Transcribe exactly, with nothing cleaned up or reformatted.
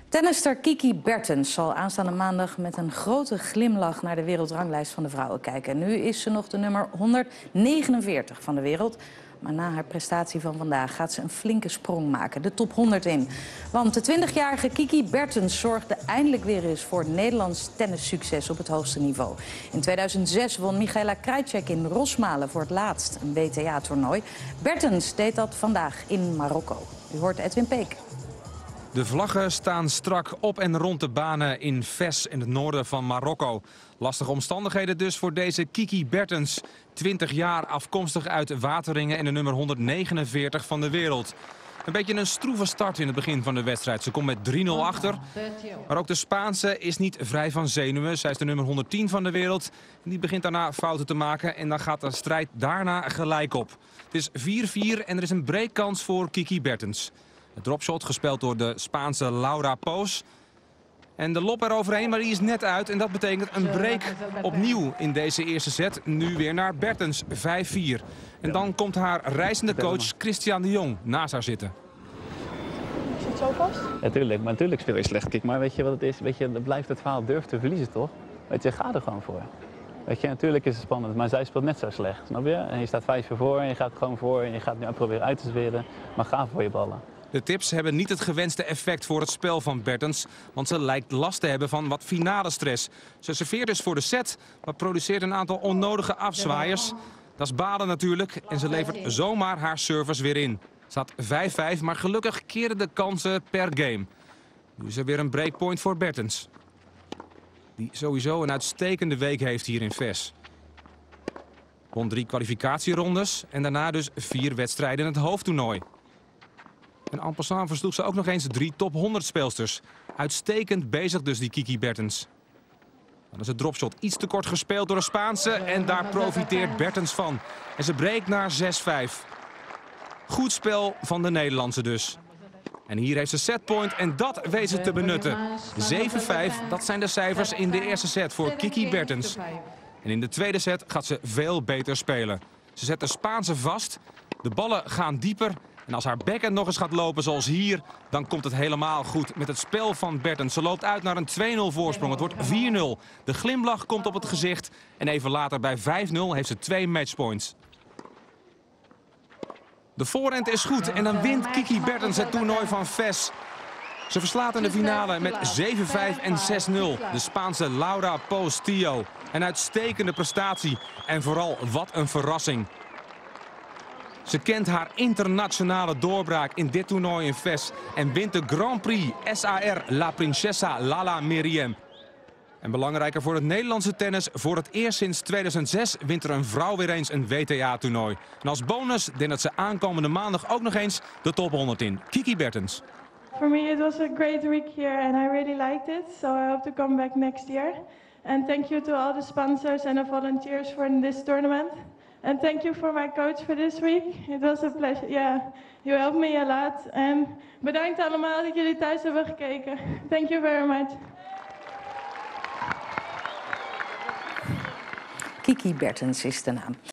Tennister Kiki Bertens zal aanstaande maandag met een grote glimlach naar de wereldranglijst van de vrouwen kijken. Nu is ze nog de nummer honderdnegenenveertig van de wereld. Maar na haar prestatie van vandaag gaat ze een flinke sprong maken, de top honderd in. Want de twintigjarige Kiki Bertens zorgde eindelijk weer eens voor Nederlands tennissucces op het hoogste niveau. In tweeduizend zes won Michaela Krajicek in Rosmalen voor het laatst een W T A-toernooi. Bertens deed dat vandaag in Marokko. U hoort Edwin Peek. De vlaggen staan strak op en rond de banen in Fes in het noorden van Marokko. Lastige omstandigheden dus voor deze Kiki Bertens. twintig jaar, afkomstig uit Wateringen en de nummer honderdnegenenveertig van de wereld. Een beetje een stroeve start in het begin van de wedstrijd. Ze komt met drie nul achter. Maar ook de Spaanse is niet vrij van zenuwen. Zij is de nummer honderdtien van de wereld. Die begint daarna fouten te maken en dan gaat de strijd daarna gelijk op. Het is vier vier en er is een breakkans voor Kiki Bertens. Het dropshot gespeeld door de Spaanse Laura Poos. En de lob eroverheen, maar die is net uit. En dat betekent een break opnieuw in deze eerste set. Nu weer naar Bertens, vijf vier. En dan komt haar reizende coach Christian de Jong naast haar zitten. Zit zo vast? Ja, tuurlijk, maar natuurlijk speel je slecht. Kijk, maar weet je wat het is? Weet je, dat blijft het verhaal durf te verliezen, toch? Weet je, ga er gewoon voor. Weet je, natuurlijk is het spannend, maar zij speelt net zo slecht, snap je? En je staat vijf vier voor en je gaat gewoon voor en je gaat nu proberen uit te zweren. Maar ga voor je ballen. De tips hebben niet het gewenste effect voor het spel van Bertens, want ze lijkt last te hebben van wat finale stress. Ze serveert dus voor de set, maar produceert een aantal onnodige afzwaaiers. Dat is balen natuurlijk en ze levert zomaar haar service weer in. Het staat vijf vijf, maar gelukkig keren de kansen per game. Nu is er weer een breakpoint voor Bertens, die sowieso een uitstekende week heeft hier in Fes. Won drie kwalificatierondes en daarna dus vier wedstrijden in het hoofdtoernooi. En en passant versloeg ze ook nog eens drie top honderd speelsters. Uitstekend bezig dus die Kiki Bertens. Dan is het dropshot iets te kort gespeeld door de Spaanse en daar profiteert Bertens van. En ze breekt naar zes vijf. Goed spel van de Nederlandse dus. En hier heeft ze setpoint en dat weet ze te benutten. zeven vijf, dat zijn de cijfers in de eerste set voor Kiki Bertens. En in de tweede set gaat ze veel beter spelen. Ze zet de Spaanse vast, de ballen gaan dieper. En als haar backhand nog eens gaat lopen zoals hier, dan komt het helemaal goed met het spel van Bertens. Ze loopt uit naar een twee nul voorsprong. Het wordt vier nul. De glimlach komt op het gezicht. En even later bij vijf nul heeft ze twee matchpoints. De voorhand is goed en dan wint Kiki Bertens het toernooi van Fes. Ze verslaat in de finale met zeven vijf en zes nul. De Spaanse Laura Poos Tio. Een uitstekende prestatie en vooral wat een verrassing. Ze kent haar internationale doorbraak in dit toernooi in Fes en wint de Grand Prix S A R La Princesa Lala Meriem. En belangrijker voor het Nederlandse tennis, voor het eerst sinds tweeduizend zes wint er een vrouw weer eens een W T A-toernooi. En als bonus denkt ze aankomende maandag ook nog eens de top honderd in. Kiki Bertens. For me it was a great week here and I really liked it, so I hope to come back next year. And thank you to all the sponsors and the volunteers for this tournament. And thank you for my coach for this week. It was a pleasure. Yeah, you helped me a lot. En bedankt allemaal dat jullie thuis hebben gekeken. Thank you very much. Kiki Bertens is de naam.